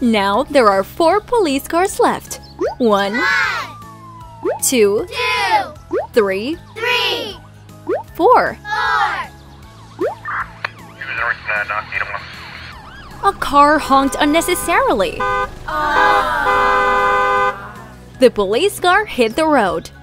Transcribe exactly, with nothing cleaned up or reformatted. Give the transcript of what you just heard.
Now there are four police cars left. One, One, two, two, three, three, four. four. A car honked unnecessarily. Aww. The police car hit the road.